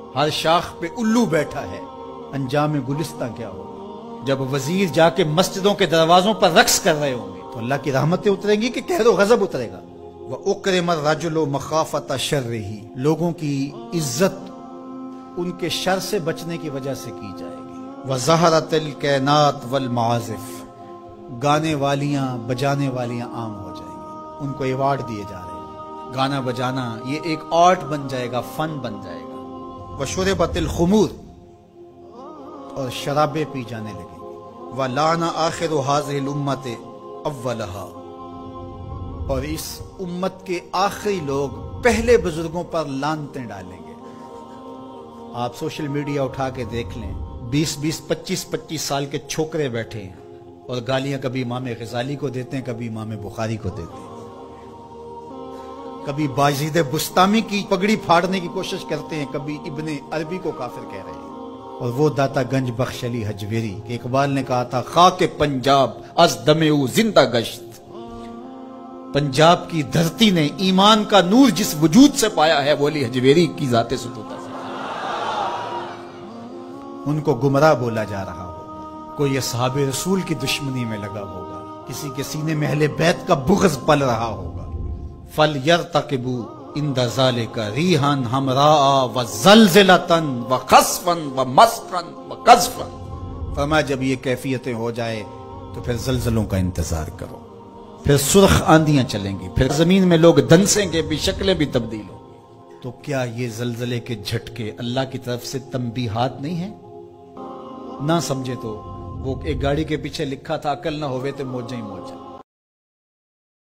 ہر شاخ پہ الو بیٹھا ہے، انجام گلستہ کیا ہوگا؟ جب وزیر جا کے مسجدوں کے دروازوں پر رقص کر رہے ہوں گے تو اللہ کی رحمتیں اتریں گی کہ قہر و غضب اترے گا؟ وَأُكْرِمَ الرَّجُلُ مَخَافَةَ شَرِّهِ، لوگوں کی عزت ان کے شر سے بچنے کی وجہ سے کی جائے گی۔ وَظَهَرَتِ الْكَيْنَاتِ وَالْمَعَازِفِ، گانے والیاں بجانے والیاں عام ہو جائیں گی، ان کو ایوارڈ دیے جا رہے ہیں۔ گانا بجانا یہ ایک آرٹ بن جائے گا، فن بن جائے گا۔ وَشُرِبَتِ الْخُمُورِ، اور شرابیں پی جانے لگیں گی۔ وَلَعْنَ آخِرُ هَذِهِ الْأُمَّةِ أَوَّلَهَا، اور اس امت کے آخری لوگ پہلے بزرگوں پر لعنتیں ڈالیں گے۔ آپ سوشل میڈیا اٹھا کے دیکھ لیں، 20 25 سال کے چھوکرے بیٹھے ہیں اور گالیاں کبھی امام غزالی کو دیتے ہیں، کبھی امام بخاری کو دیتے ہیں، کبھی بایزید بستامی کی پگڑی پھاڑنے کی کوشش کرتے ہیں، کبھی ابن عربی کو کافر کہہ رہے ہیں۔ اور وہ داتا گنج بخش علی حجویری کہ اقبال نے کہا تھا خاک پنجاب از دم او زندہ گشت، پنجاب کی دھرتی نے ایمان کا نور جس وجود سے پایا ہے وہ علی حجویری کی ذات ستوتا سے۔ ان کو گمراہ بولا جا رہا ہوگا، کوئی اصحاب رسول کی دشمنی میں لگا ہوگا، کسی کے سینے میں اہل بیت کا بغض پل رہا ہوگا۔ فَلْيَرْتَقِبُوا عِنْدَ ذَلِكَ رِيحًا حَمْرَاءَ وَزَلْزَلَةً وَخَسْفًا وَمَسْخًا وَقَذْفًا، فرمایا جب یہ کیفیتیں ہو جائے تو پھر زلزلوں کا انتظار کرو، پھر سرخ آندیاں چلیں گی، پھر زمین میں لوگ دنسیں گے بھی، شکلیں بھی تبدیل ہوں گی۔ تو کیا یہ زلزلے کے جھٹکے اللہ کی طرف سے تنبیہات نہیں ہیں؟ نہ سمجھے تو وہ ایک گاڑی کے پیچھے لکھا تھا عقل نہ ہوئے تو موجیں ہی موجیں۔